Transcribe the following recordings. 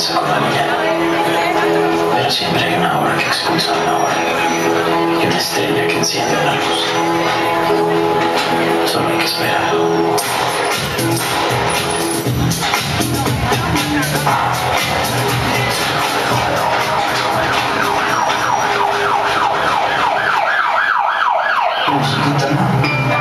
casa con la niña. Pero siempre hay una hora que expulsa una hora y una estrella que enciende una luz. Solo hay que esperar. Musiquita, ¿no?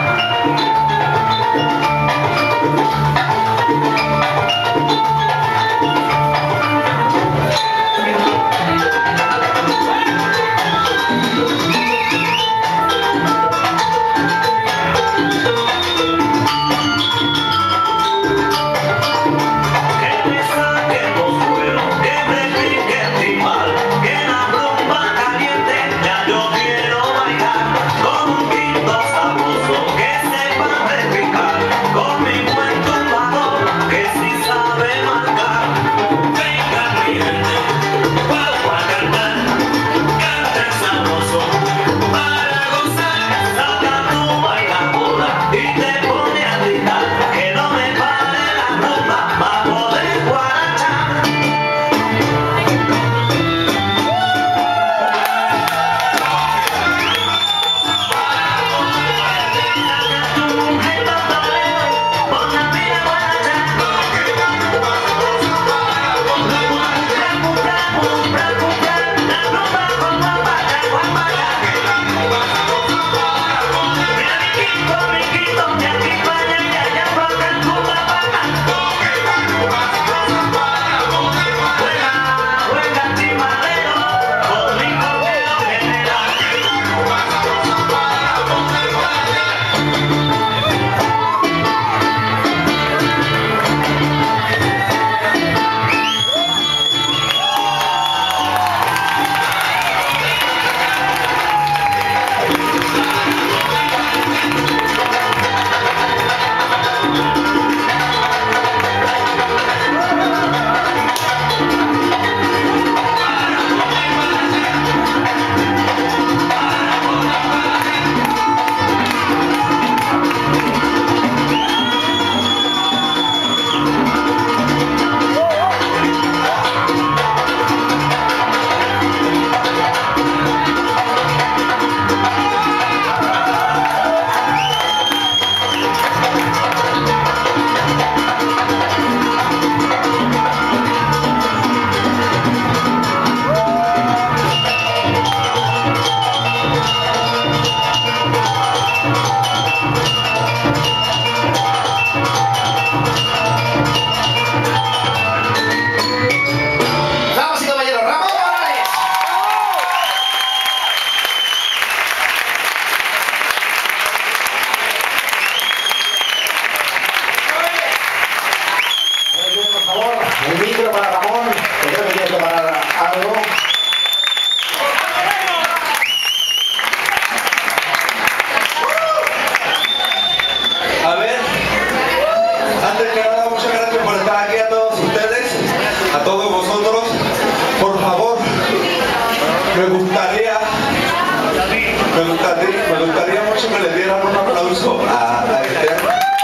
Me gustaría mucho que le dieran un aplauso a Esther.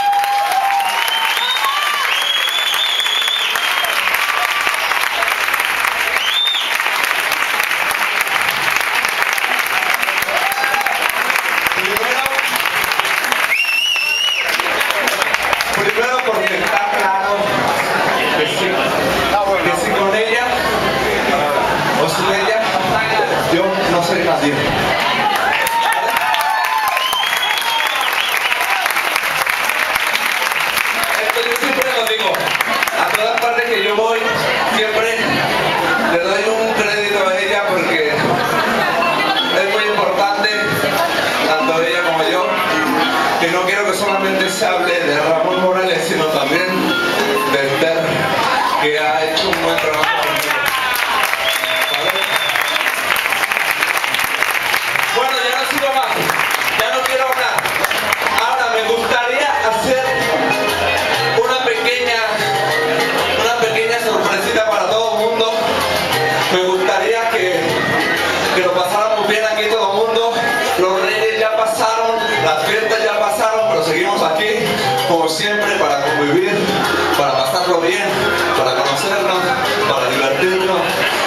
Primero porque está claro que si con ella o sin ella yo no soy nadie. Yo siempre lo digo, a todas partes que yo voy, siempre le doy un crédito a ella porque es muy importante, tanto ella como yo, que no quiero que solamente se hable de Ramón Morales, sino también de Esther, que ha hecho un buen trabajo conmigo. ¿Vale? Bueno, ya no sigo más, ya no quiero hablar. Ahora me gustaría hacer una pequeña sorpresita para todo el mundo. Me gustaría que lo pasáramos bien aquí todo el mundo. Los reyes ya pasaron, las fiestas ya pasaron, pero seguimos aquí como siempre para convivir, para pasarlo bien, para conocernos, para divertirnos.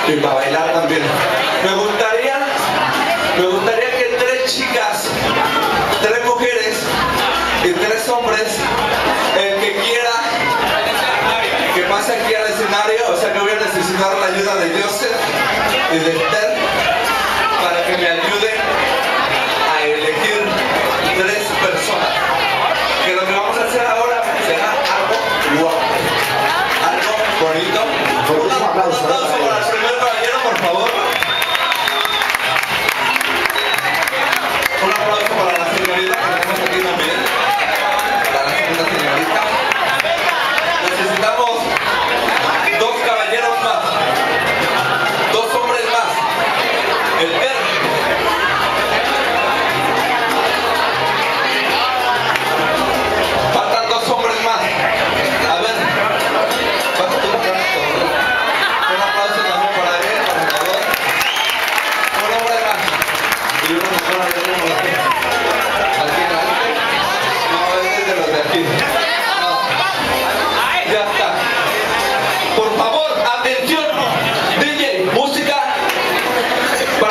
y para bailar también. Me gustaría que 3 chicas, 3 mujeres y 3 hombres, el que quiera que pase aquí al escenario. O sea que voy a necesitar la ayuda de Joseph y de Esther para que me ayuden a elegir 3 personas. Que lo que vamos a hacer ahora será algo guapo, algo bonito. Un aplauso para el primer caballero, por favor. Un aplauso para la señorita que tenemos aquí también. Para la segunda señorita. Necesitamos 2 caballeros más, 2 hombres más. El perro. Faltan 2 hombres más. A ver, pasa tú para acá. Un aplauso también para él, por favor. Un hombre más. Y una mujer allá como la que. Aquí adelante. No, este es de los de aquí. No. Ya está. Por favor, atención. DJ, música. Para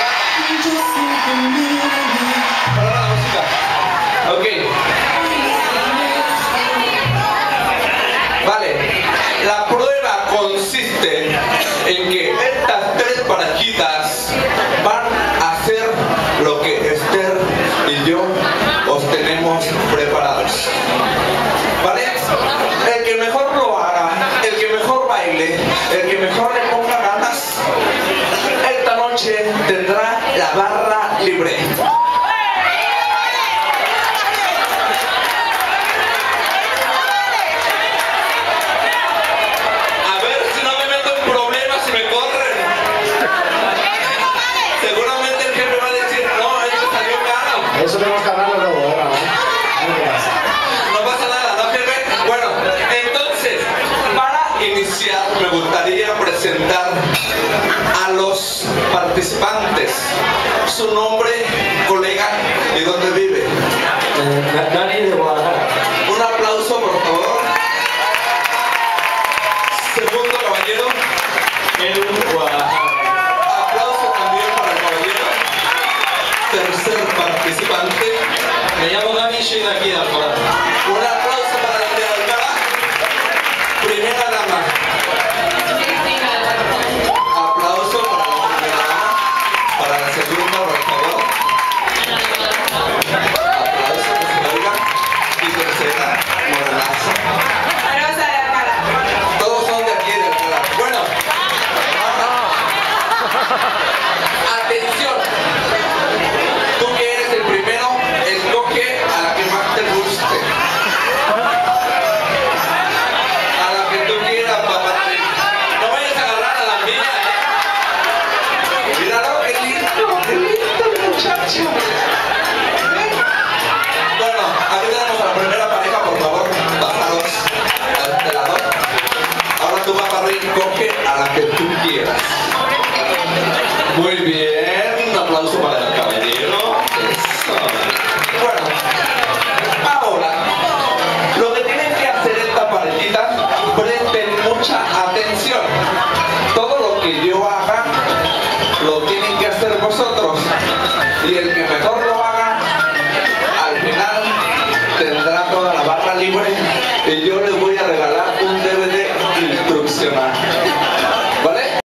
la música. Ok. Vale. La prueba consiste en que estas 3 parejitas van a hacer lo que Esther y yo os tenemos preparados. ¿Vale? El que mejor lo haga, el que mejor baile, el que mejor le ponga ganas, esta noche tendrá la barra libre. A ver si no me meto en problemas y me corren. Seguramente el jefe va a decir, no, esto salió caro. Eso tenemos que hablarlo luego, ahora, ¿no? No pasa nada, ¿no, jefe? Bueno, entonces, para iniciar me gustaría presentar a los participantes. Su nombre, colega, y dónde vive. Dani de Guadalajara. Un aplauso, por favor. Segundo caballero. En Guadalajara. Aplauso también para el caballero. Tercer participante. Me llamo Dani y soy de aquí de Alcalá. Un aplauso para el de Alcalá. Primera dama. Aplauso para la primera dama. Para la segunda, por favor. Aplauso que se oiga. Y tercera, morenaza. Todos son de aquí de Alcalá. Bueno. Atención. Tú que eres el primero, escoge a la que más te guste. A la que tú quieras, papá. No vayas a agarrar a la mía, Míralo, qué lindo muchacho. Bueno, aquí tenemos a la primera pareja, por favor. Pasaros a este lado. Ahora tú, papá, coge a la que tú quieras. Muy bien.